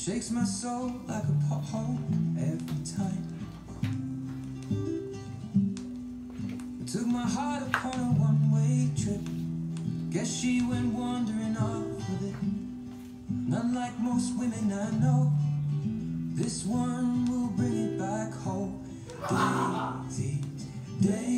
Shakes my soul like a pothole every time. Took my heart upon a one-way trip. Guess she went wandering off with it. And unlike most women I know, this one will bring it back home. Daisies, daisies.